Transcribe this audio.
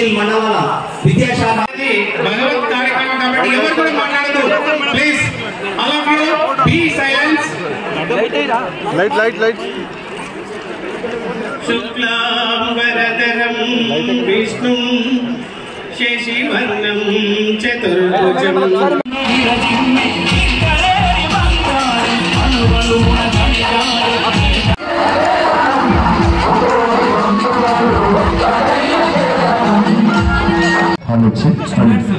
సునీల్ మండల విద్యాశాఖ భగవత్ కార్యక్రమం కాబట్టి ఎవరు కూడా మాట్లాడదు. Please all of you be silence. Light శుక్లాంబరధరం విష్ణుం శశివర్ణం చతుర్భుజం. Let's see.